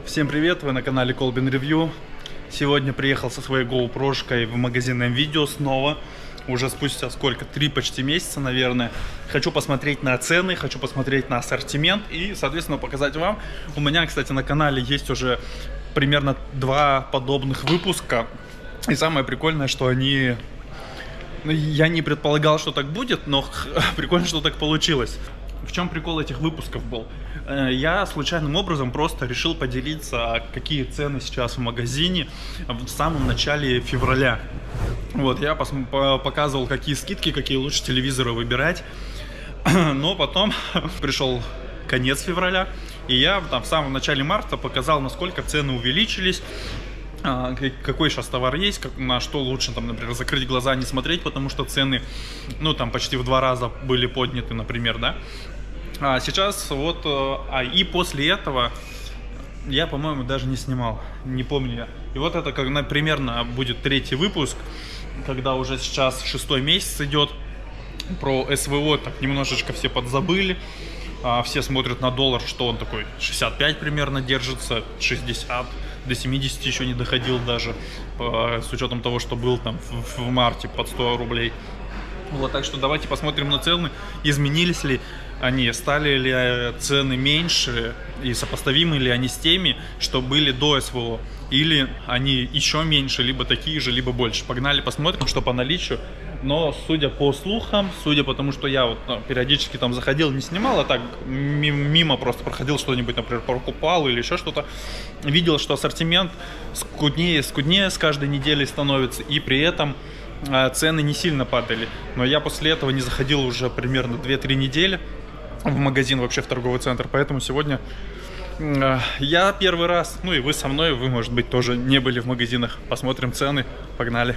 Всем привет, вы на канале Колбин Ревью. Сегодня приехал со своей GoPro-шкой в магазин МВидео снова. Уже спустя сколько? 3 почти месяца, наверное. Хочу посмотреть на цены, хочу посмотреть на ассортимент и, соответственно, показать вам. У меня, кстати, на канале есть уже примерно 2 подобных выпуска. И самое прикольное, что они... Я не предполагал, что так будет, но прикольно, что так получилось. В чем прикол этих выпусков был? Я случайным образом просто решил поделиться, какие цены сейчас в магазине в самом начале февраля. Вот, я показывал, какие скидки, какие лучше телевизоры выбирать. Но потом пришел конец февраля, и я там в самом начале марта показал, насколько цены увеличились, какой сейчас товар есть, на что лучше, там, например, закрыть глаза, не смотреть, потому что цены, ну, там почти в 2 раза были подняты, например, да. А сейчас вот, и после этого я, по-моему, даже не снимал, не помню я. И вот это как примерно будет 3-й выпуск, когда уже сейчас 6-й месяц идет. Про СВО так немножечко все подзабыли. Все смотрят на доллар, что он такой 65 примерно держится, 60, до 70 еще не доходил даже, с учетом того, что был там в марте под 100 рублей. Вот, так что давайте посмотрим на цены, изменились ли они, стали ли цены меньше и сопоставимы ли они с теми, что были до СВО, или они еще меньше, либо такие же, либо больше. Погнали посмотрим, что по наличию. Но судя по слухам, судя по тому, что я вот периодически там заходил, не снимал, а так мимо просто проходил, что-нибудь, например, покупал или еще что-то, видел, что ассортимент скуднее с каждой неделей становится, и при этом цены не сильно падали. Но я после этого не заходил уже примерно 2-3 недели в магазин, вообще в торговый центр, поэтому сегодня я первый раз, ну и вы со мной, вы, может быть, тоже не были в магазинах. Посмотрим цены, погнали.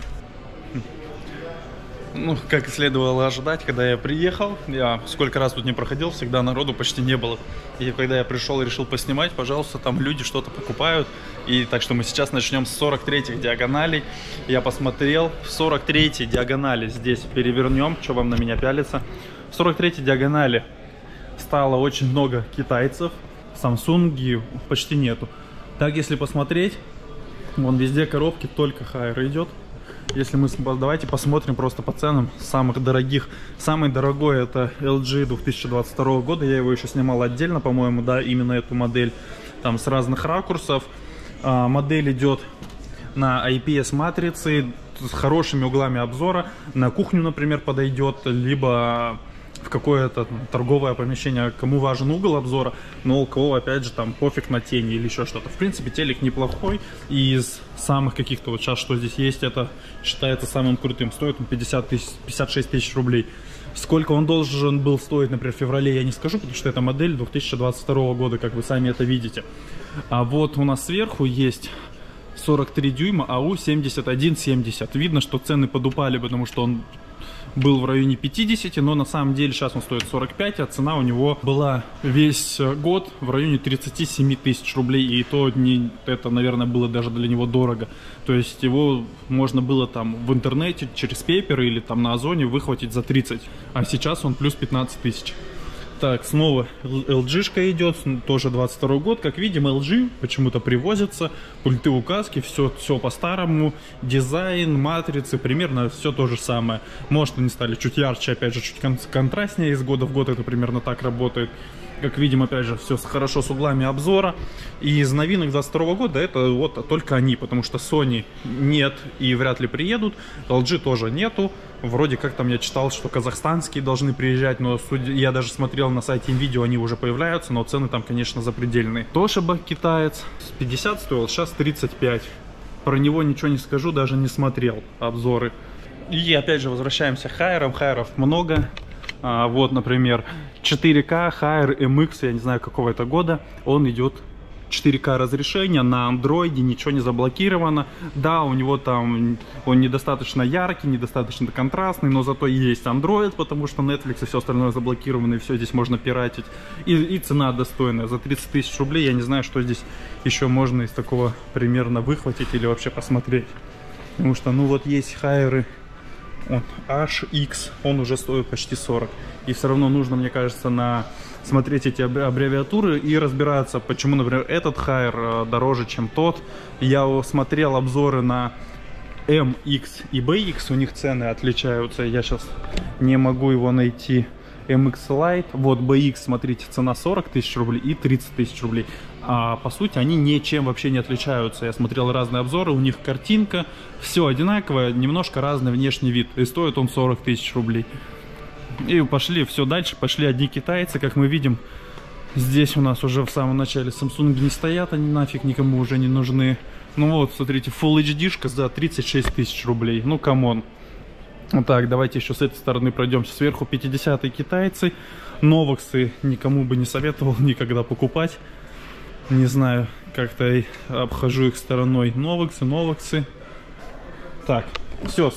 Ну, как и следовало ожидать, когда я приехал, я сколько раз тут не проходил, всегда народу почти не было. И когда я пришел и решил поснимать, пожалуйста, там люди что-то покупают. И так что мы сейчас начнем с 43-х диагоналей. Я посмотрел, в 43-й диагонали здесь перевернем, что вам на меня пялится. В 43-й диагонали стало очень много китайцев, Samsung почти нету. Так, если посмотреть, вон везде коробки, только Haier идет. Если мы, давайте посмотрим просто по ценам самых дорогих. Самый дорогой это LG 2022 года, я его еще снимал отдельно, по-моему, да, именно эту модель, там с разных ракурсов. Модель идет на IPS матрице, с хорошими углами обзора, на кухню, например, подойдет, либо в какое-то торговое помещение, кому важен угол обзора, но у кого, опять же, там пофиг на тени или еще что-то. В принципе, телек неплохой, и из самых каких-то вот сейчас, что здесь есть, это считается самым крутым. Стоит он 56 тысяч рублей. Сколько он должен был стоить, например, в феврале, я не скажу, потому что это модель 2022 года, как вы сами это видите. А вот у нас сверху есть 43 дюйма АУ 7170. Видно, что цены подупали, потому что он был в районе 50, но на самом деле сейчас он стоит 45, а цена у него была весь год в районе 37 тысяч рублей, и то это, наверное, было даже для него дорого. То есть его можно было там в интернете через Paper или там на Озоне выхватить за 30, а сейчас он плюс 15 тысяч. Так, снова LG-шка идет, тоже 22 год. Как видим, LG почему-то привозятся, пульты указки, все по-старому. Дизайн, матрицы, примерно все то же самое. Может, они стали чуть ярче, опять же, чуть контрастнее, из года в год это примерно так работает. Как видим, опять же, все хорошо с углами обзора. И из новинок 22 года это вот только они, потому что Sony нет и вряд ли приедут, LG тоже нету. Вроде как там я читал, что казахстанские должны приезжать, но я даже смотрел на сайте МВидео, они уже появляются, но цены там, конечно, запредельные. Toshiba китаец, 50 стоил, сейчас 35. Про него ничего не скажу, даже не смотрел обзоры. И опять же возвращаемся к Haier. Haier много. Вот, например, 4К Haier MX, я не знаю какого это года, он идет 4К разрешение, на андроиде ничего не заблокировано. Да, у него там, он недостаточно яркий, недостаточно контрастный, но зато есть Android, потому что Netflix и все остальное заблокировано, и все здесь можно пиратить. И цена достойная, за 30 тысяч рублей, я не знаю, что здесь еще можно из такого примерно выхватить или вообще посмотреть. Потому что, ну вот есть Haier HX, он уже стоит почти 40. И все равно нужно, мне кажется, на смотреть эти аббревиатуры и разбираться, почему, например, этот Haier дороже, чем тот. Я смотрел обзоры на MX и BX, у них цены отличаются. Я сейчас не могу его найти. MX Lite, вот BX, смотрите, цена 40 тысяч рублей и 30 тысяч рублей. А по сути они ничем вообще не отличаются. Я смотрел разные обзоры, у них картинка, все одинаковое, немножко разный внешний вид. И стоит он 40 тысяч рублей. И пошли все дальше, пошли одни китайцы, как мы видим. Здесь у нас уже в самом начале Samsung не стоят, они нафиг никому уже не нужны. Ну вот, смотрите, Full HD-шка за 36 тысяч рублей, ну камон. Так, давайте еще с этой стороны пройдемся. Сверху 50-е китайцы. Новоксы никому бы не советовал никогда покупать. Не знаю, как-то обхожу их стороной. Новоксы. Так, все,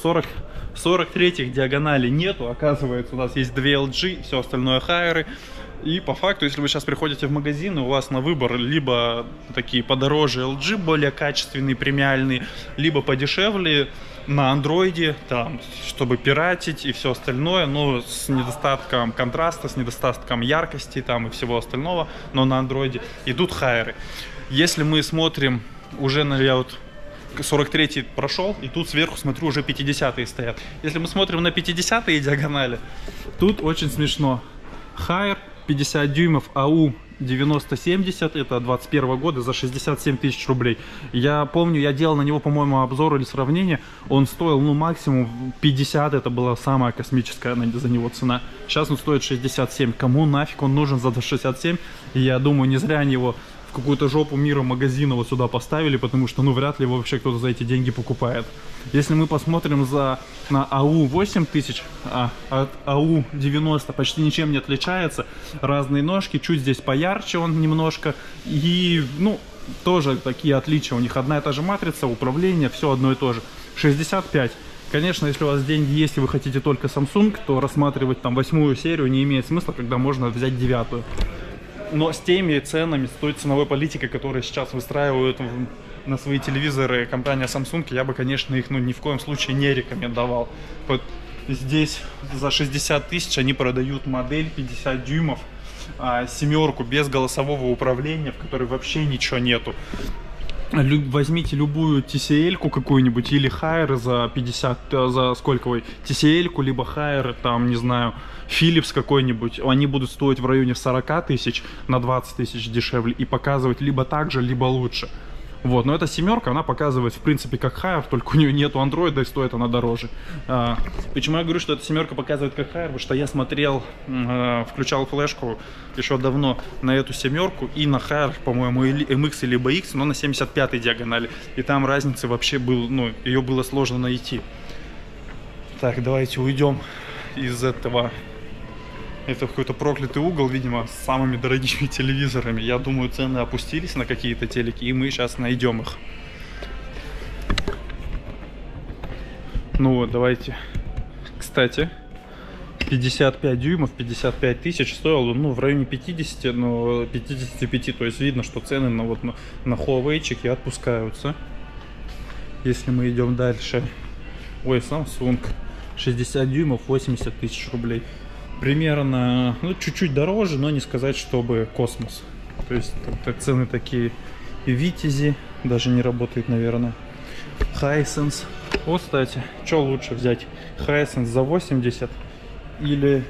43-х диагоналей нету. Оказывается, у нас есть 2 LG, все остальное Haier. И по факту, если вы сейчас приходите в магазин, у вас на выбор либо такие подороже LG, более качественные, премиальные, либо подешевле на андроиде, там, чтобы пиратить и все остальное, но с недостатком контраста, с недостатком яркости там и всего остального, но на андроиде идут Haier. Если мы смотрим уже на, я вот 43-й прошел, и тут сверху смотрю, уже 50-е стоят. Если мы смотрим на 50-е диагонали, тут очень смешно. Haier 50 дюймов AU 9070, это 21 года, за 67 тысяч рублей. Я помню, я делал на него, по-моему, обзор или сравнение. Он стоил, ну, максимум 50, это была самая космическая за него цена. Сейчас он стоит 67. Кому нафиг он нужен за 67? И я думаю, не зря они его в какую-то жопу мира магазина вот сюда поставили, потому что, ну, вряд ли его вообще кто-то за эти деньги покупает. Если мы посмотрим на AU 8000, от AU 90 почти ничем не отличается. Разные ножки, чуть здесь поярче он немножко. И, ну, тоже такие отличия. У них одна и та же матрица, управление, все одно и то же. 65. Конечно, если у вас деньги есть и вы хотите только Samsung, то рассматривать там 8-ю серию не имеет смысла, когда можно взять 9-ю. Но с теми ценами, с той ценовой политикой, которую сейчас выстраивают на свои телевизоры компания Samsung, я бы, конечно, их, ну, ни в коем случае не рекомендовал. Вот здесь за 60 тысяч они продают модель 50 дюймов, 7-ку без голосового управления, в которой вообще ничего нету. Возьмите любую TCL-ку какую-нибудь или Haier за 50, за сколько вы, TCL-ку, либо Haier, там, не знаю, Philips какой-нибудь, они будут стоить в районе 40 тысяч, на 20 тысяч дешевле, и показывать либо так же, либо лучше. Вот, но эта 7-ка, она показывает, в принципе, как Haier, только у нее нету андроида и стоит она дороже. Почему я говорю, что эта 7-ка показывает как Haier? Потому что я смотрел, включал флешку еще давно на эту 7-ку и на Haier, по-моему, MX или BX, но на 75-й диагонали. И там разницы вообще был, ну, ее было сложно найти. Так, давайте уйдем из этого. Это какой-то проклятый угол, видимо, с самыми дорогими телевизорами. Я думаю, цены опустились на какие-то телеки, и мы сейчас найдем их. Ну вот, давайте. Кстати, 55 дюймов, 55 тысяч стоил, ну, в районе 50, но 55. То есть видно, что цены на, вот, на Huawei-чики отпускаются. Если мы идем дальше. Ой, Samsung. 60 дюймов, 80 тысяч рублей. Примерно, ну, чуть-чуть дороже, но не сказать, чтобы космос. То есть цены такие. И Витязи даже не работает, наверное. Hisense. Вот, кстати, что лучше взять? Hisense за 80 или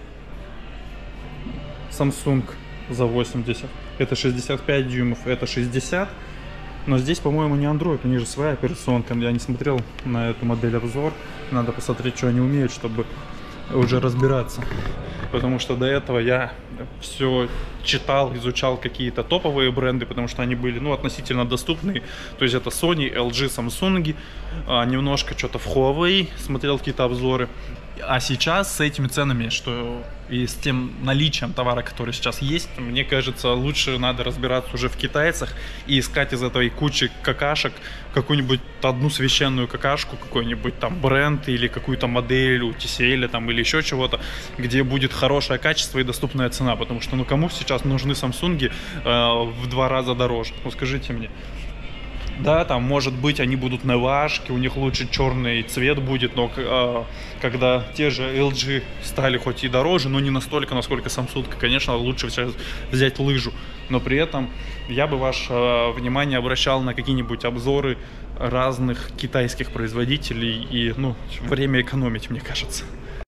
Samsung за 80? Это 65 дюймов, это 60. Но здесь, по-моему, не Android, у них же своя операционка. Я не смотрел на эту модель обзор. Надо посмотреть, что они умеют, чтобы уже разбираться. Потому что до этого я все читал, изучал какие-то топовые бренды, потому что они были, ну, относительно доступные. То есть это Sony, LG, Samsung, немножко что-то в Huawei, смотрел какие-то обзоры. А сейчас с этими ценами, что и с тем наличием товара, который сейчас есть, мне кажется, лучше надо разбираться уже в китайцах и искать из этой кучи какашек какую-нибудь одну священную какашку, какой-нибудь там бренд или какую-то модель у TCL там, или еще чего-то, где будет хорошее качество и доступная цена. Потому что, ну, кому сейчас нужны Samsung в 2 раза дороже? Ну, скажите мне. Да, там, может быть, они будут на важке, у них лучше черный цвет будет, но когда те же LG стали хоть и дороже, но не настолько, насколько Samsung, конечно, лучше сейчас взять лыжу. Но при этом я бы ваше внимание обращал на какие-нибудь обзоры разных китайских производителей и, ну, время экономить, мне кажется.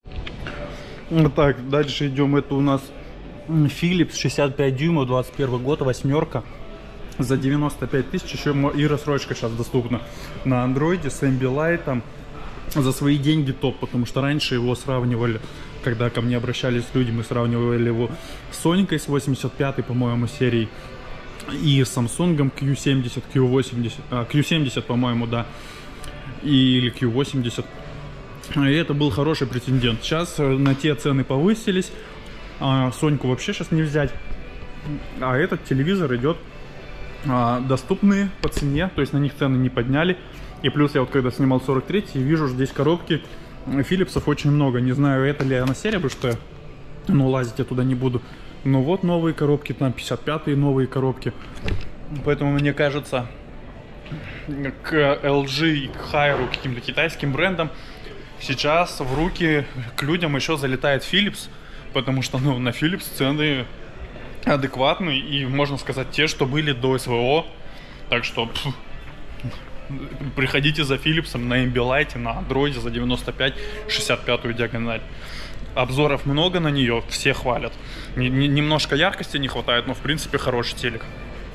Так, дальше идем. Это у нас Philips 65 дюймов, 21 год, 8-ерка. За 95 тысяч, еще и рассрочка сейчас доступна на андроиде с Ambilight. За свои деньги топ, потому что раньше его сравнивали, когда ко мне обращались люди, мы сравнивали его с Сонькой с 85-й, по-моему, серией, и с Samsung Q70, Q70, по-моему, да, или Q80. И это был хороший претендент. Сейчас на те цены повысились, Соньку вообще сейчас не взять, а этот телевизор идет доступные по цене, то есть на них цены не подняли. И плюс я вот когда снимал 43-й, вижу здесь коробки Philips'ов очень много. Не знаю, это ли она серия, потому что, ну, лазить я туда не буду. Но вот новые коробки, там 55-е новые коробки. Поэтому мне кажется, к LG и к Haier, к каким-то китайским брендам сейчас в руки к людям еще залетает Philips, потому что, ну, на Philips цены адекватные и, можно сказать, те, что были до СВО. Так что приходите за Philips'ом на Ambilight, на андроиде за 95, 65-ю диагональ. Обзоров много на нее, все хвалят. Немножко яркости не хватает, но в принципе хороший телек.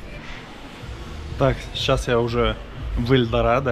Так, сейчас я уже в Эльдорадо,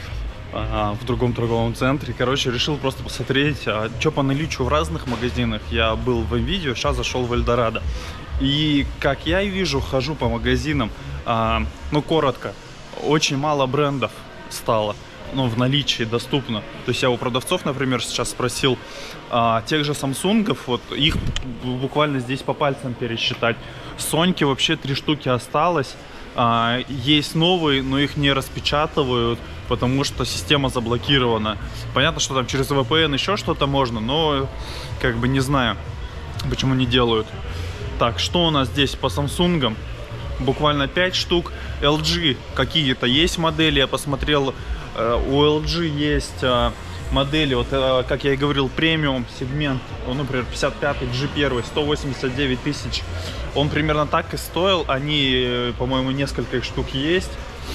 в другом торговом центре. Короче, решил просто посмотреть, что по наличию в разных магазинах. Я был в М-Видео, сейчас зашел в Эльдорадо. И как я и вижу, хожу по магазинам, ну, коротко, очень мало брендов стало, ну, в наличии доступно. То есть я у продавцов, например, сейчас спросил тех же Samsung'ов, вот их буквально здесь по пальцам пересчитать. Соньки вообще 3 штуки осталось. Есть новые, но их не распечатывают, потому что система заблокирована. Понятно, что там через VPN еще что-то можно, но как бы не знаю, почему не делают. Так, что у нас здесь по Samsung'ам? Буквально 5 штук. LG какие-то есть модели, я посмотрел. У LG есть модели, вот как я и говорил, премиум сегмент, например, 55-й G1, 189 тысяч. Он примерно так и стоил. Они, по-моему, несколько их штук есть.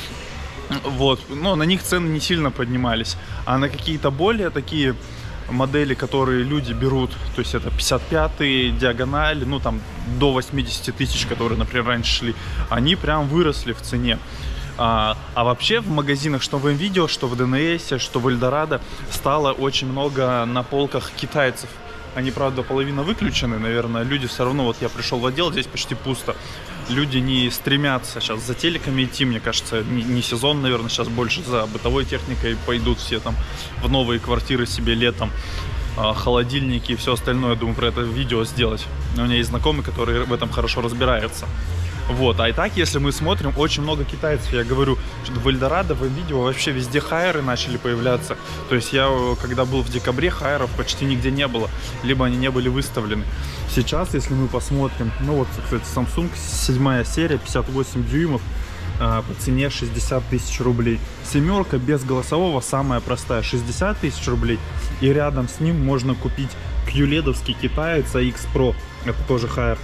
Вот, но на них цены не сильно поднимались. А на какие-то более такие модели, которые люди берут, то есть это 55-й диагонали, ну там до 80 тысяч, которые, например, раньше шли, они прям выросли в цене. А вообще в магазинах, что в М-Видео, что в ДНС, что в Эльдорадо, стало очень много на полках китайцев. Они, правда, половина выключены, наверное. Люди все равно, вот я пришел в отдел, здесь почти пусто. Люди не стремятся сейчас за телеками идти, мне кажется, не сезон, наверное, сейчас больше за бытовой техникой пойдут все там в новые квартиры себе летом, холодильники и все остальное. Думаю, про это видео сделать. У меня есть знакомый, который в этом хорошо разбирается. Вот, а и так, если мы смотрим, очень много китайцев, я говорю, что в Эльдорадо, в видео вообще везде Haier начали появляться. То есть я, когда был в декабре, Haier почти нигде не было, либо они не были выставлены. Сейчас, если мы посмотрим, ну вот, кстати, Samsung 7 серия, 58 дюймов, по цене 60 тысяч рублей. 7-ерка без голосового, самая простая, 60 тысяч рублей. И рядом с ним можно купить QLED-овский китаец AX Pro, это тоже Haier,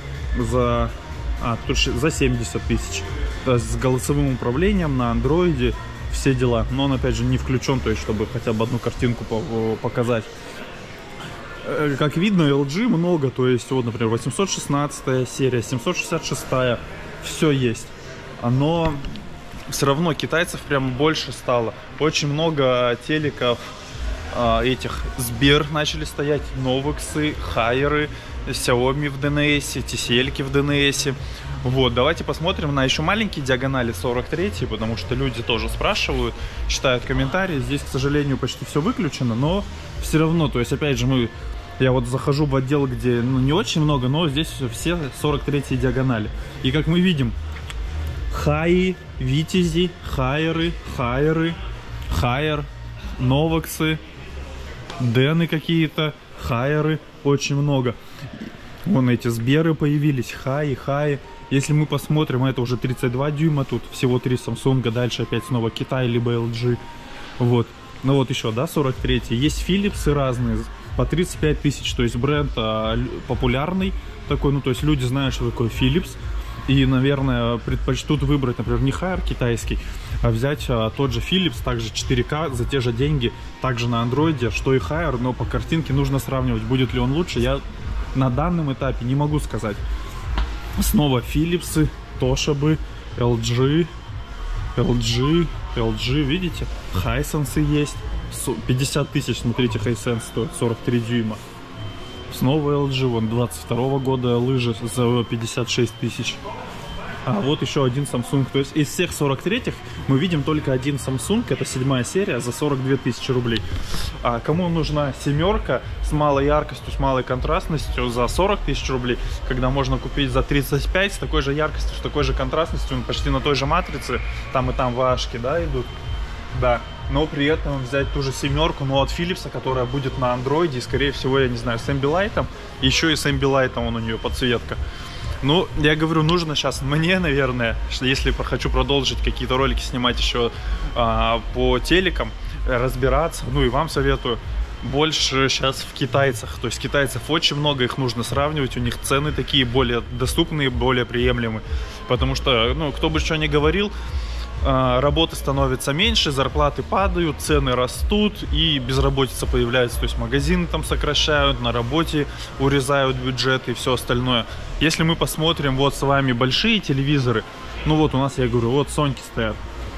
за 70 тысяч. С голосовым управлением на андроиде, все дела. Но он, опять же, не включен, то есть, чтобы хотя бы одну картинку показать. Как видно, LG много, то есть, вот, например, 816 серия, 766, все есть. Но все равно китайцев прям больше стало. Очень много телеков этих Сбер начали стоять, Novex'ы, Haier, Xiaomi в DNS, TCL-ки в DNS. Вот, давайте посмотрим на еще маленькие диагонали 43, потому что люди тоже спрашивают, читают комментарии. Здесь, к сожалению, почти все выключено, но все равно, то есть, опять же, я вот захожу в отдел, где, ну, не очень много, но здесь все 43 диагонали. И как мы видим, Хаи, Витязи, Haier, Novex'ы, Дены какие-то, Haier, очень много. Вон эти Сберы появились, Хаи. Если мы посмотрим, это уже 32 дюйма, тут всего 3 Samsung, дальше опять снова Китай, либо LG. Вот. Ну вот еще, да, 43. Есть Philips разные, по 35 тысяч, то есть бренд популярный такой, ну то есть люди знают, что такое Philips. И, наверное, предпочтут выбрать, например, не Haier китайский, а взять тот же Philips, также 4К, за те же деньги, также на андроиде, что и Haier, но по картинке нужно сравнивать, будет ли он лучше. Я на данном этапе не могу сказать. Снова Philips, Toshiba, LG, видите? Hisense есть, 50 тысяч, смотрите, Hisense стоит 43 дюйма. Снова LG, вон 22 года лыжи за 56 тысяч. А вот еще один Samsung. То есть из всех 43-х мы видим только один Samsung, это 7-я серия, за 42 тысячи рублей. А кому нужна семерка с малой яркостью, с малой контрастностью за 40 тысяч рублей, когда можно купить за 35 с такой же яркостью, с такой же контрастностью, почти на той же матрице, там и там вашки, да, идут. Да, но при этом взять ту же семерку, но от Philips, которая будет на андроиде, и скорее всего, я не знаю, с Ambilight, еще и с Ambilight он у нее подсветка. Ну, я говорю, нужно сейчас мне, наверное, что если хочу продолжить какие-то ролики снимать еще по телекам, разбираться, ну и вам советую, больше сейчас в китайцах. То есть китайцев очень много, их нужно сравнивать, у них цены такие более доступные, более приемлемые. Потому что, ну, кто бы что ни говорил, работы становится меньше, зарплаты падают, цены растут и безработица появляется. То есть магазины там сокращают, на работе урезают бюджет и все остальное. Если мы посмотрим вот с вами большие телевизоры, ну вот у нас, я говорю, вот Соньки стоят.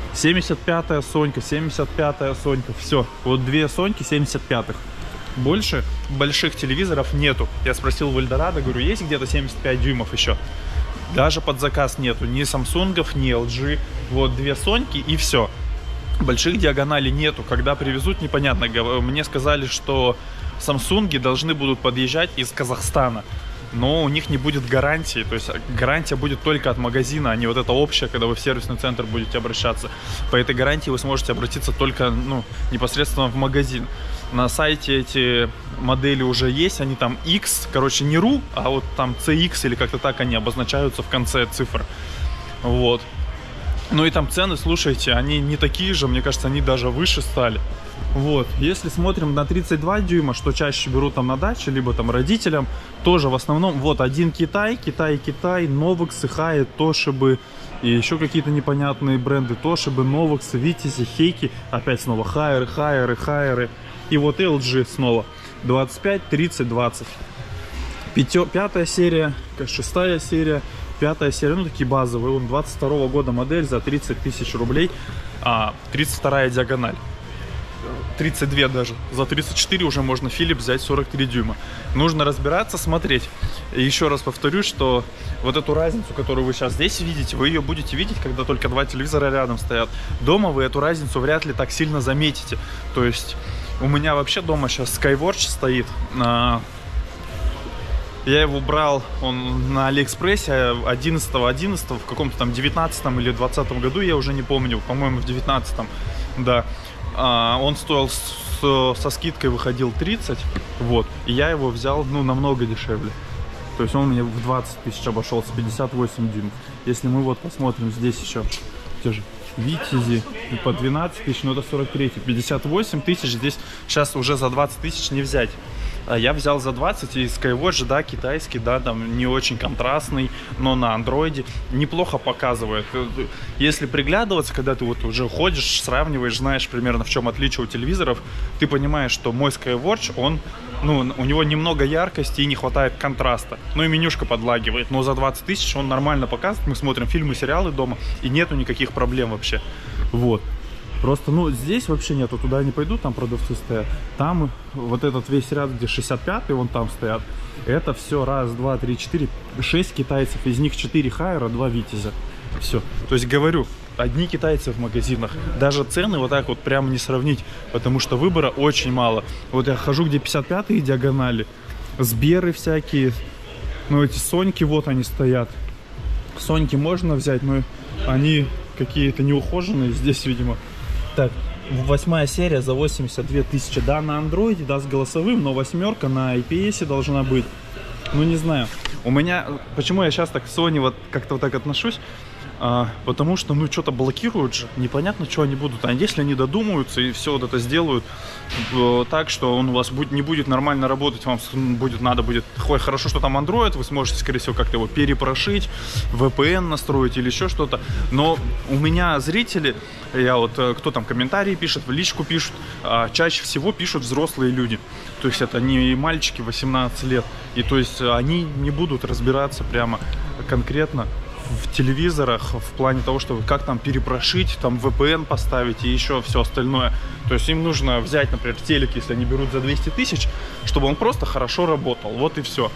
75-я Сонька, 75-я Сонька, все. Вот две Соньки 75-х. Больше больших телевизоров нету. Я спросил в Эльдорадо, говорю, есть где-то 75 дюймов еще? Даже под заказ нету, ни Самсунгов, ни LG. Вот две Соньки и все. Больших диагоналей нету. Когда привезут, непонятно. Мне сказали, что Самсунги должны будут подъезжать из Казахстана. Но у них не будет гарантии. То есть гарантия будет только от магазина, а не вот это общее, когда вы в сервисный центр будете обращаться. По этой гарантии вы сможете обратиться только, ну, непосредственно в магазин. На сайте эти модели уже есть, они там X, короче, не RU, а вот там CX или как-то так они обозначаются в конце цифр. Вот. Ну и там цены, слушайте, они не такие же, мне кажется, они даже выше стали. Вот, если смотрим на 32 дюйма, что чаще берут там на даче, либо там родителям, тоже в основном, вот один Китай, Novix, Haier, Toshiba и еще какие-то непонятные бренды, Toshiba, Novix, Vitesse, Heikki, опять снова Haier. И вот LG снова 25, 30, 20. Пятая серия, шестая серия, пятая серия, ну такие базовые. Вон 22 года модель за 30 тысяч рублей, 32 диагональ. 32 даже. За 34 уже можно Philips взять 43 дюйма. Нужно разбираться, смотреть. И еще раз повторюсь, что вот эту разницу, которую вы сейчас здесь видите, вы ее будете видеть, когда только два телевизора рядом стоят. Дома вы эту разницу вряд ли так сильно заметите. То есть у меня вообще дома сейчас Skywatch стоит. Я его брал, он на Алиэкспрессе 11-11, в каком-то там 19 или 20 году, я уже не помню, по-моему в 19, да. Он стоил со скидкой, выходил 30, вот, и я его взял, ну, намного дешевле. То есть он мне в 20 тысяч обошелся, 58 дюймов. Если мы вот посмотрим здесь еще те же Vitesse по 12 тысяч, но это 43, 58 тысяч здесь сейчас уже за 20 тысяч не взять. Я взял за 20, и Skywatch, да, китайский, да, там не очень контрастный, но на андроиде неплохо показывает. Если приглядываться, когда ты вот уже ходишь, сравниваешь, знаешь примерно в чем отличие у телевизоров, ты понимаешь, что мой Skywatch, он, ну, у него немного яркости и не хватает контраста. Ну и менюшка подлагивает, но за 20 тысяч он нормально показывает. Мы смотрим фильмы, сериалы дома, и нету никаких проблем вообще. Вот. Просто, ну, здесь вообще нету, туда не пойду, там продавцы стоят. Там вот этот весь ряд, где 65-й, вон там стоят. Это все раз, два, три, четыре, 6 китайцев, из них 4 Haier, 2 Vitesse. Все. То есть, говорю, одни китайцы в магазинах. Даже цены вот так вот прямо не сравнить, потому что выбора очень мало. Вот я хожу, где 55-е диагонали, Сберы всякие, ну, эти Соньки, вот они стоят. Соньки можно взять, но они какие-то неухоженные здесь, видимо. Так, 8 серия за 82 тысячи. Да, на андроиде, да, с голосовым, но 8 на IPS должна быть. Ну, не знаю. У меня, почему я сейчас так к Sony вот как-то вот так отношусь? Потому что, ну, что-то блокируют же, непонятно, что они будут. А если они додумаются и все вот это сделают так, что он у вас не будет нормально работать, вам надо будет, хорошо, что там Android, вы сможете, скорее всего, как-то его перепрошить, VPN настроить или еще что-то. Но у меня зрители, кто там комментарии пишет, в личку пишут, чаще всего пишут взрослые люди. То есть это не мальчики 18 лет. И то есть они не будут разбираться прямо конкретно в телевизорах в плане того, что как там перепрошить, там VPN поставить и еще все остальное. То есть им нужно взять, например, телек, если они берут за 200 тысяч, чтобы он просто хорошо работал. Вот и все.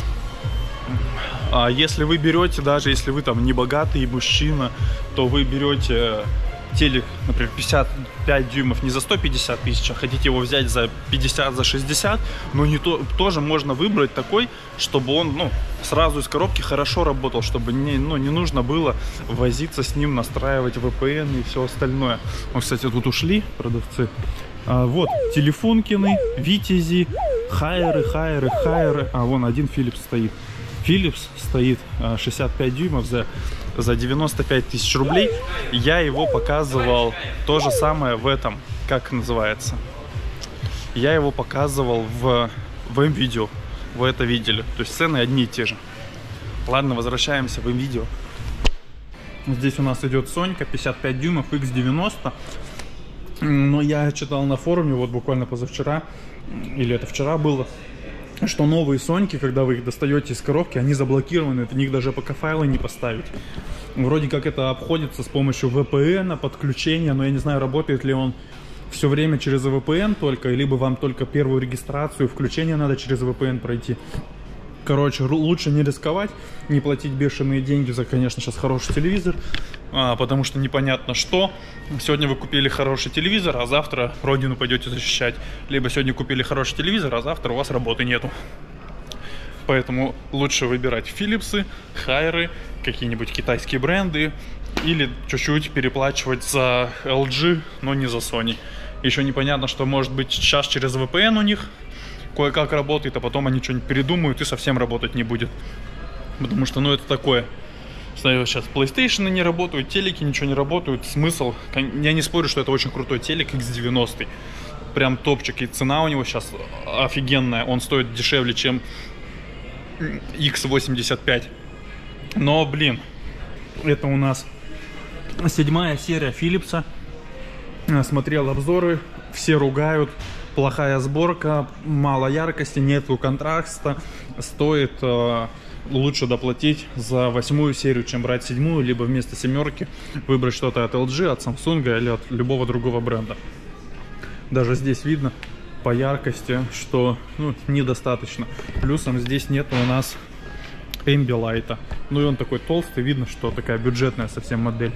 А если вы берете, даже если вы там не богатый мужчина, то вы берете телек, например, 55 дюймов не за 150 тысяч, а хотите его взять за 50, за 60, но тоже можно выбрать такой, чтобы он, ну, сразу из коробки хорошо работал, чтобы не нужно было возиться с ним, настраивать VPN и все остальное. Вот, кстати, тут ушли продавцы. Вот, телефонкины, Витязи, Хайеры. Вон один Philips стоит. Philips стоит 65 дюймов за 95 тысяч рублей. Я его показывал то же самое в этом, как называется. Я его показывал в М-видео. Вы это видели. То есть цены одни и те же. Ладно, возвращаемся в М-видео. Здесь у нас идет Сонька 55 дюймов X90. Но я читал на форуме, вот буквально позавчера, или это вчера было, что новые Соньки, когда вы их достаете из коробки, они заблокированы, в них даже ПК-файлы не поставить. Вроде как это обходится с помощью VPN, подключения, но я не знаю, работает ли он все время через VPN только, либо вам только первую регистрацию, включение надо через VPN пройти. Короче, лучше не рисковать, не платить бешеные деньги за, конечно, сейчас хороший телевизор, потому что непонятно что. Сегодня вы купили хороший телевизор, а завтра родину пойдете защищать. Либо сегодня купили хороший телевизор, а завтра у вас работы нету. Поэтому лучше выбирать Philips'ы, Хайеры, какие-нибудь китайские бренды, или чуть-чуть переплачивать за LG, но не за Sony. Еще непонятно, что может быть сейчас через VPN у них кое-как работает, а потом они что-нибудь передумают и совсем работать не будет. Потому что, ну, это такое. Сейчас PlayStation не работают, телеки ничего не работают. Смысл? Я не спорю, что это очень крутой телек X90. Прям топчик. И цена у него сейчас офигенная. Он стоит дешевле, чем X85. Но, блин, это у нас 7-я серия Philips'а. Смотрел обзоры, все ругают. Плохая сборка, мало яркости, нету контраста. Стоит лучше доплатить за 8-ю серию, чем брать 7-ю, либо вместо 7-ки выбрать что-то от LG, от Samsung или от любого другого бренда. Даже здесь видно по яркости, что недостаточно. Плюсом здесь нету у нас Ambilight. Ну и он такой толстый, видно, что такая бюджетная совсем модель.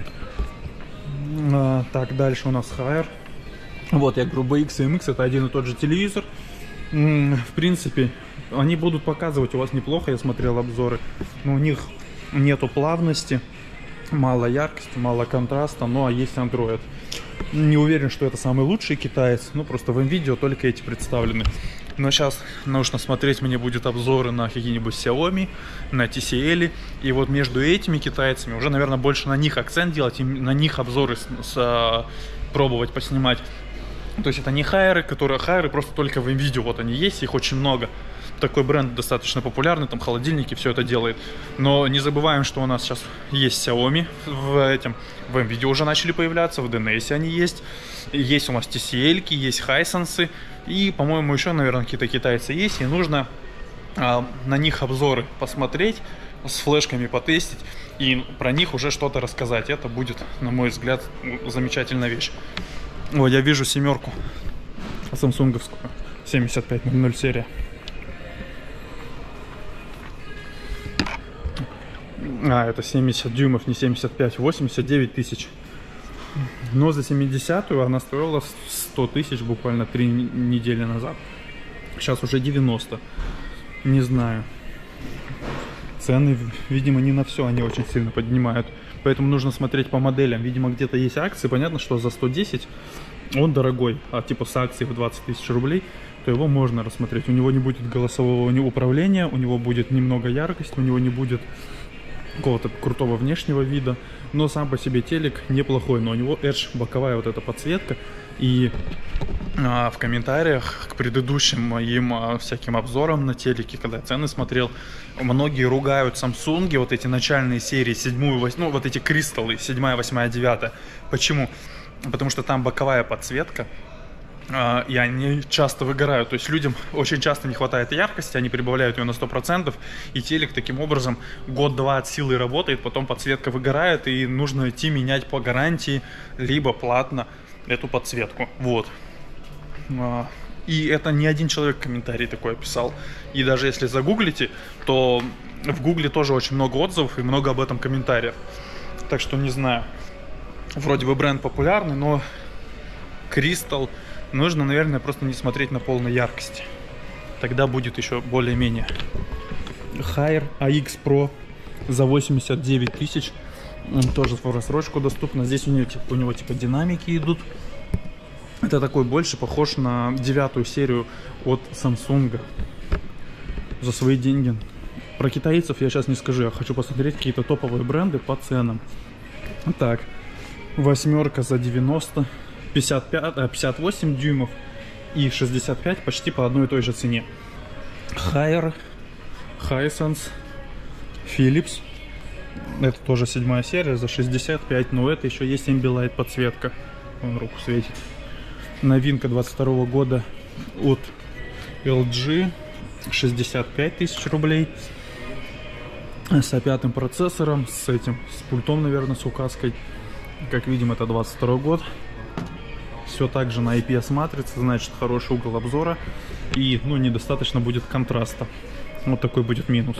Так, дальше у нас Haier. Вот, я говорю, BX и MX это один и тот же телевизор. В принципе, они будут показывать у вас неплохо, я смотрел обзоры. Но у них нету плавности, мало яркости, мало контраста, ну а есть Android. Не уверен, что это самый лучший китаец, ну просто в М-видео только эти представлены. Но сейчас нужно смотреть, мне будет обзоры на какие-нибудь Xiaomi, на TCL. И вот между этими китайцами уже, наверное, больше на них акцент делать, и на них обзоры пробовать поснимать. То есть это не Хайеры, Хайеры просто только в М-видео, вот они есть, их очень много. Такой бренд достаточно популярный, там холодильники, все это делает. Но не забываем, что у нас сейчас есть Xiaomi, в М-видео уже начали появляться, в DNS они есть. Есть у нас TCL, есть Hisense, и, по-моему, еще, наверное, какие-то китайцы есть, и нужно на них обзоры посмотреть, с флешками потестить, и про них уже что-то рассказать. Это будет, на мой взгляд, замечательная вещь. О, я вижу 7-ку самсунговскую, 7500 серия. Это 70 дюймов, не 75, 89 тысяч. Но за 70-ю она стоила 100 тысяч буквально 3 недели назад. Сейчас уже 90. Не знаю. Цены, видимо, не на все они очень сильно поднимают. Поэтому нужно смотреть по моделям. Видимо, где-то есть акции. Понятно, что за 110 Он дорогой, а типа с акцией в 20 тысяч рублей, то его можно рассмотреть. У него не будет голосового управления, у него будет немного яркости, у него не будет какого-то крутого внешнего вида, но сам по себе телек неплохой, но у него Edge боковая вот эта подсветка. И в комментариях к предыдущим моим всяким обзорам на телеке, когда я цены смотрел, многие ругают Samsung, вот эти начальные серии, 7, 8, ну вот эти кристаллы, 7, 8, 9. Почему? Потому что там боковая подсветка, и они часто выгорают. То есть людям очень часто не хватает яркости, они прибавляют ее на 100%, и телек таким образом год-два от силы работает, потом подсветка выгорает, и нужно идти менять по гарантии, либо платно эту подсветку. Вот. И это не один человек комментарий такой писал. И даже если загуглите, то в гугле тоже очень много отзывов и много об этом комментариев. Так что не знаю. Вроде бы бренд популярный, но Crystal нужно, наверное, просто не смотреть на полной яркости. Тогда будет еще более-менее. Haier AX Pro за 89 тысяч. Тоже в рассрочку доступно. Здесь у него типа динамики идут. Это такой больше похож на 9-ю серию от Samsung. За свои деньги. Про китайцев я сейчас не скажу. Я хочу посмотреть какие-то топовые бренды по ценам. Так. 8 за 90. 58 дюймов и 65 почти по одной и той же цене. Haier, Hisense, Philips. Это тоже 7 серия за 65, но это еще есть Ambilight подсветка. Вон руку светит. Новинка 22 года от LG. 65 тысяч рублей. С А5 процессором, с пультом, наверное, с указкой. Как видим, это 22 год. Все так же на IPS матрице, значит хороший угол обзора и недостаточно будет контраста. Вот такой будет минус.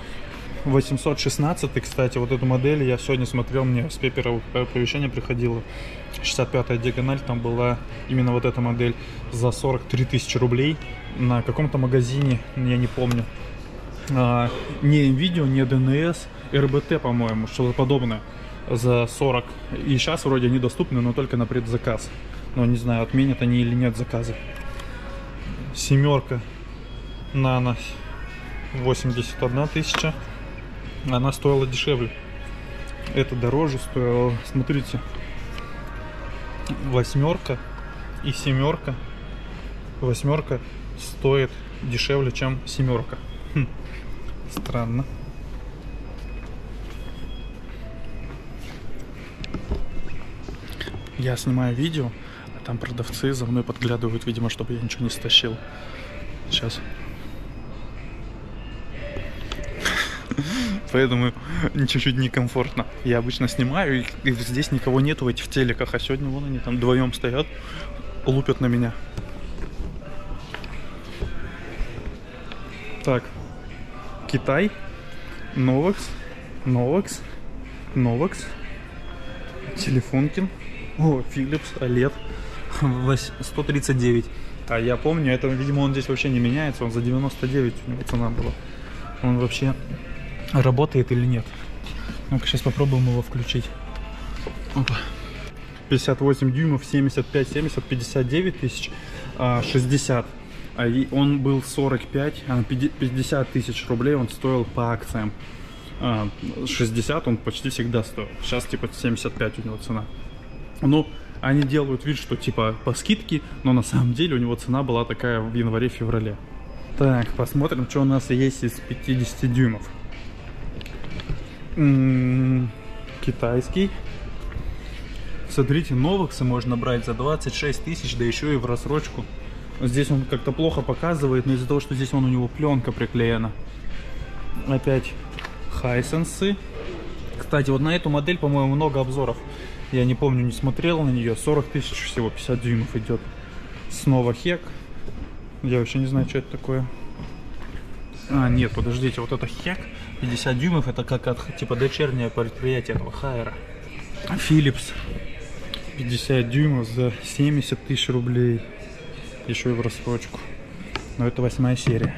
816, кстати, вот эту модель я сегодня смотрел, мне с Пепера оповещение приходило. 65-я диагональ, там была именно вот эта модель за 43 тысячи рублей на каком-то магазине, я не помню. Не NVIDIA, не DNS, RBT, по-моему, что-то подобное за 40. И сейчас вроде они доступны, но только на предзаказ. Но не знаю, отменят они или нет заказы. 7 Nano 81 тысяча. Она стоила дешевле. Это дороже стоило. Смотрите. 8 и 7. 8 стоит дешевле, чем 7. Странно. Я снимаю видео. Там продавцы за мной подглядывают, видимо, чтобы я ничего не стащил. Сейчас. Поэтому чуть-чуть некомфортно. Я обычно снимаю, и здесь никого нету в этих телеках. А сегодня вон они там вдвоем стоят, лупят на меня. Так. Китай. Novex. Телефонкин. О, Philips OLED. 139. А я помню, это, видимо, он здесь вообще не меняется. Он за 99 у него цена была. Он вообще работает или нет? Ну-ка, сейчас попробуем его включить. Опа. 58 дюймов, 75, 70, 59 тысяч, 60. И он был 45, 50 тысяч рублей он стоил по акциям. 60 он почти всегда стоил. Сейчас типа 75 у него цена. Ну, они делают вид, что типа по скидке, но на самом деле у него цена была такая в январе-феврале. Так, посмотрим, что у нас есть из 50 дюймов. Китайский. Смотрите, Новексы можно брать за 26 тысяч, да еще и в рассрочку. Здесь он как-то плохо показывает, но из-за того, что здесь у него пленка приклеена. Опять Hisense. Кстати, вот на эту модель, по-моему, много обзоров. Я не помню, не смотрел на нее. 40 тысяч всего, 50 дюймов идет. Снова Хек. Я вообще не знаю, что это такое. А, нет, подождите, вот это Хек. 50 дюймов, это как от, типа дочернее предприятие этого Haier. Philips. 50 дюймов за 70 тысяч рублей. Еще и в рассрочку. Но это 8 серия.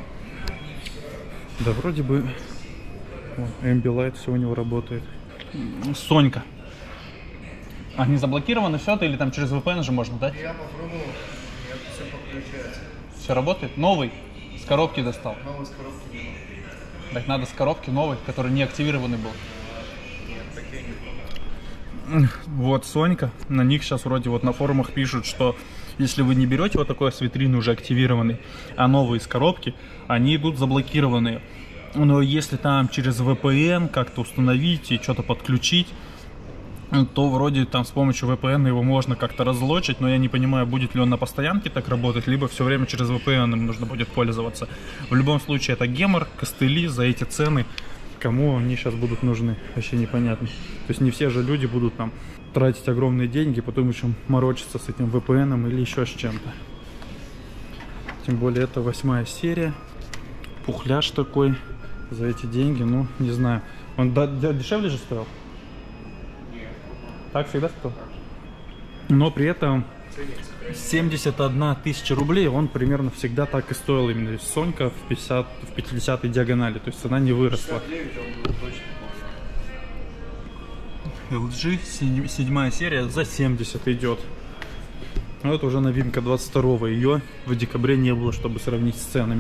Да, вроде бы Ambilight все у него работает. Сонька. Они заблокированы все, или там через VPN же можно, да? Я попробовал, нет, все подключается. Все работает? Новый? С коробки достал? Новый с коробки не было. Так надо с коробки новый, который не активированный был. Нет, такие не было. Вот Сонька, на них сейчас вроде вот на форумах пишут, что если вы не берете вот такой с витрины уже активированный, а новые из коробки, они идут заблокированные. Но если там через VPN как-то установить и что-то подключить, то вроде там с помощью VPN его можно как-то разлочить, но я не понимаю, будет ли он на постоянке так работать, либо все время через VPN им нужно будет пользоваться. В любом случае это гемор, костыли за эти цены. Кому они сейчас будут нужны, вообще непонятно. То есть не все же люди будут там тратить огромные деньги, потом еще морочиться с этим VPN или еще с чем-то. Тем более это 8-я серия. Пухляж такой за эти деньги, ну не знаю. Он дешевле же стоил? Так всегда стоил? Но при этом 71 тысяча рублей он примерно всегда так и стоил именно. То есть Сонька в 50-й диагонали, то есть цена не выросла. LG 7 серия за 70 идет. Вот уже новинка 22-го, ее в декабре не было, чтобы сравнить с ценами.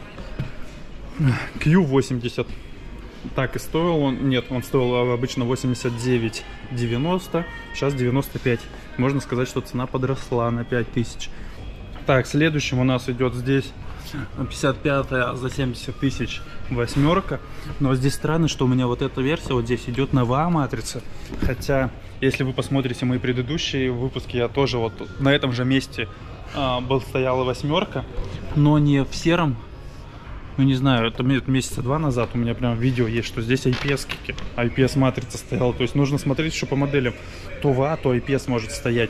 Q80 так и стоил он, нет, он стоил обычно 89,90, сейчас 95. Можно сказать, что цена подросла на 5000. Так, следующим у нас идет здесь 55 за 70 тысяч восьмерка. Но здесь странно, что у меня вот эта версия вот здесь идет на VA матрице. Хотя, если вы посмотрите мои предыдущие выпуски, я тоже вот на этом же месте стояла восьмерка, но не в сером. Ну не знаю, это месяца 2 назад у меня прям видео есть, что здесь IPS матрица стояла. То есть нужно смотреть еще по моделям. То VA, то IPS может стоять.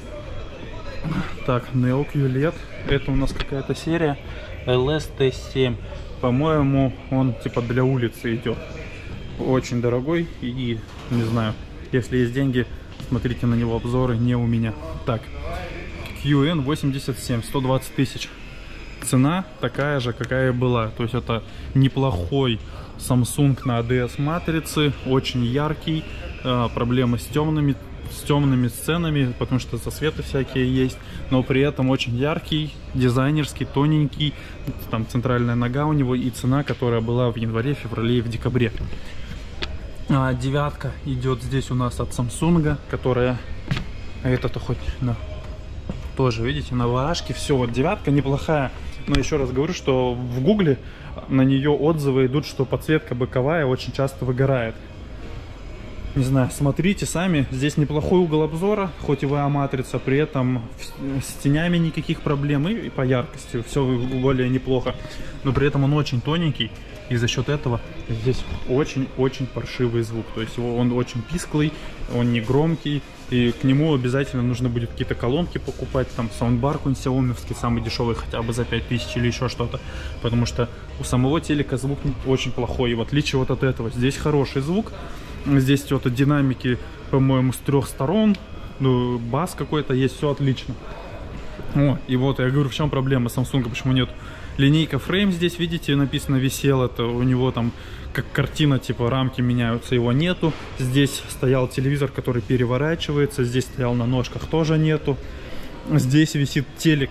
Так, Neo QLED. Это у нас какая-то серия LST7. По-моему, он типа для улицы идет. Очень дорогой и не знаю, если есть деньги, смотрите на него обзоры, не у меня. Так, QN87, 120 тысяч. Цена такая же, какая и была. То есть это неплохой Samsung на ADS матрице, очень яркий. Проблемы с темными сценами, потому что засветы всякие есть, но при этом очень яркий, дизайнерский, тоненький. Там центральная нога у него и цена, которая была в январе, феврале и в декабре. Девятка идет здесь у нас от Samsung, которая это-то хоть тоже, видите, на VA-шке. Все, вот девятка неплохая. Но еще раз говорю, что в гугле на нее отзывы идут, что подсветка боковая очень часто выгорает. Не знаю, смотрите сами. Здесь неплохой угол обзора, хоть и VA-матрица, при этом с тенями никаких проблем и по яркости все более неплохо. Но при этом он очень тоненький, и за счет этого здесь очень-очень паршивый звук. То есть он очень писклый, он не громкий, и к нему обязательно нужно будет какие-то колонки покупать, там саундбар какой-нибудь xiaomi-овский, самый дешевый, хотя бы за 5000 или еще что-то. Потому что у самого телека звук очень плохой, и в отличие вот от этого здесь хороший звук. Здесь вот динамики, по-моему, с 3 сторон, ну, бас какой-то есть, все отлично. О, и вот я говорю, в чем проблема Samsung, почему нет. Линейка Frame здесь, видите, написано висел, это у него там как картина, типа рамки меняются, его нету. Здесь стоял телевизор, который переворачивается, здесь стоял на ножках, тоже нету. Здесь висит телек,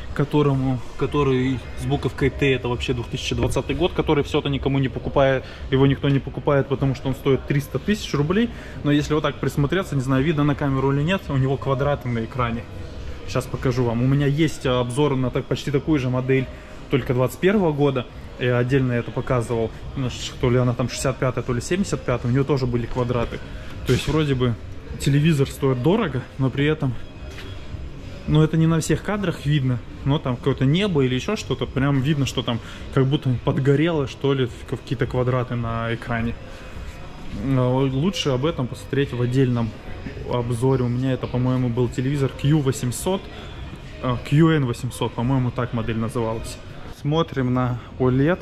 который с буковкой Т, это вообще 2020 год, который все-то никому не покупает, его никто не покупает, потому что он стоит 300 тысяч рублей. Но если вот так присмотреться, не знаю, видно на камеру или нет, у него квадраты на экране. Сейчас покажу вам. У меня есть обзор на почти такую же модель, только 21 года. Я отдельно это показывал, то ли она там 65-я, то ли 75-я, у нее тоже были квадраты. То есть вроде бы телевизор стоит дорого, но при этом, ну это не на всех кадрах видно, но там какое-то небо или еще что-то, прям видно, что там как будто подгорело, что ли, какие-то квадраты на экране. Лучше об этом посмотреть в отдельном обзоре. У меня это, по-моему, был телевизор QN800, по-моему, так модель называлась. Смотрим на OLED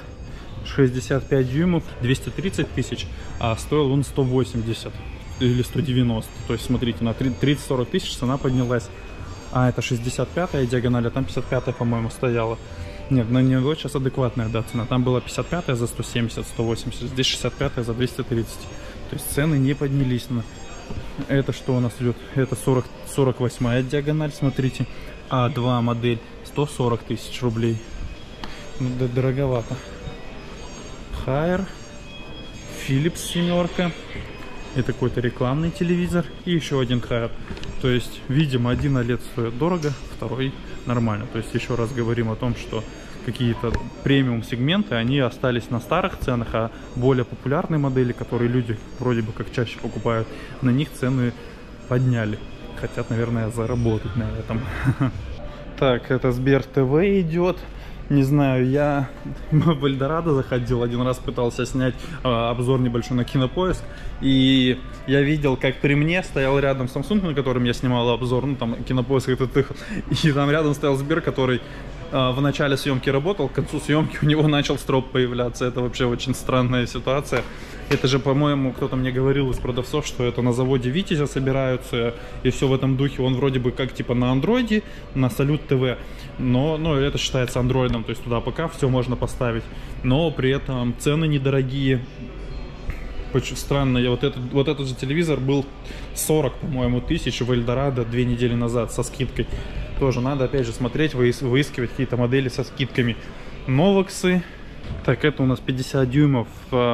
65 дюймов, 230 тысяч, а стоил он 180 или 190. То есть смотрите, на 30-40 тысяч цена поднялась. А это 65-я диагональ, а там 55-я, по-моему, стояла. Нет, на него сейчас адекватная, да, цена. Там была 55-я за 170, 180, здесь 65-я за 230. То есть цены не поднялись Это что у нас идет? Это 48-я диагональ, смотрите. А2 модель, 140 тысяч рублей. Ну, да, дороговато. Хайер, Philips 7. Это какой-то рекламный телевизор. И еще один Хайер. То есть, видимо, один OLED стоит дорого, второй нормально. То есть, еще раз говорим о том, что какие-то премиум сегменты, они остались на старых ценах, а более популярные модели, которые люди вроде бы как чаще покупают, на них цены подняли. Хотят, наверное, заработать на этом. Так, это Сбер ТВ идет. Не знаю, я в Эльдорадо заходил, один раз пытался снять обзор небольшой на Кинопоиск, и я видел, как при мне стоял рядом Samsung, на котором я снимал обзор, ну там Кинопоиск этот, и там рядом стоял Сбер, который в начале съемки работал, к концу съемки у него начал строп появляться. Это вообще очень странная ситуация. Это же, по-моему, кто-то мне говорил из продавцов, что это на заводе Витязя собираются, и все в этом духе. Он вроде бы как типа на андроиде, на Салют ТВ, но это считается андроидом, то есть туда пока все можно поставить, но при этом цены недорогие. Очень странно, вот этот же телевизор был 40, по-моему, тысяч в Эльдорадо 2 недели назад со скидкой. Тоже надо, опять же, смотреть, выискивать какие-то модели со скидками. Новоксы. Так, это у нас 50 дюймов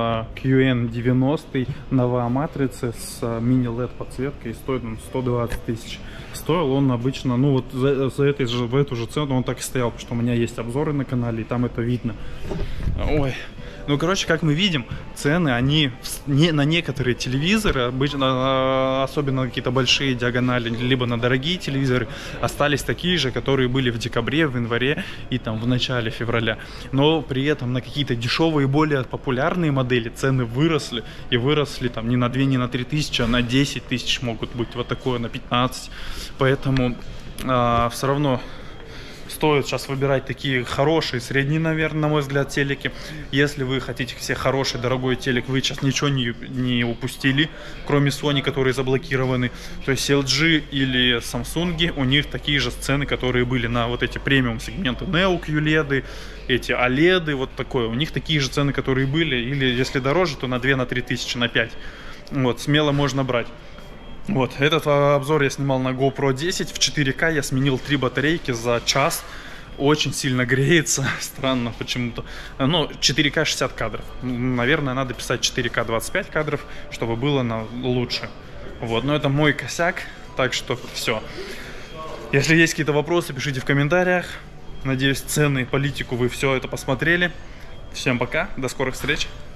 QN90 новая матрица с мини-LED подсветкой, и стоит он 120 тысяч. Стоил он обычно, ну вот в эту же цену он так и стоял, потому что у меня есть обзоры на канале, и там это видно. Ой. Ну, короче, как мы видим, цены, они на некоторые телевизоры, обычно, особенно на какие-то большие диагонали, либо на дорогие телевизоры, остались такие же, которые были в декабре, в январе и там в начале февраля. Но при этом на какие-то дешевые, более популярные модели цены выросли. И выросли там не на 2, не на 3 тысячи, а на 10 тысяч могут быть. Вот такое, на 15. Поэтому все равно стоит сейчас выбирать такие хорошие, средние, наверное, на мой взгляд, телеки. Если вы хотите себе хороший, дорогой телек, вы сейчас ничего не упустили, кроме Sony, которые заблокированы. То есть LG или Samsung, у них такие же цены, которые были на вот эти премиум сегменты Neo QLED, эти OLED, вот такое. У них такие же цены, которые были, или если дороже, то на 2, на 3 тысячи, на 5. Вот, смело можно брать. Вот, этот обзор я снимал на GoPro 10 в 4К, я сменил 3 батарейки за час, очень сильно греется, странно почему-то, но 4К 60 кадров, наверное, надо писать 4К 25 кадров, чтобы было лучше, вот, но это мой косяк, так что все. Если есть какие-то вопросы, пишите в комментариях, надеюсь, цены, политику вы все это посмотрели, всем пока, до скорых встреч.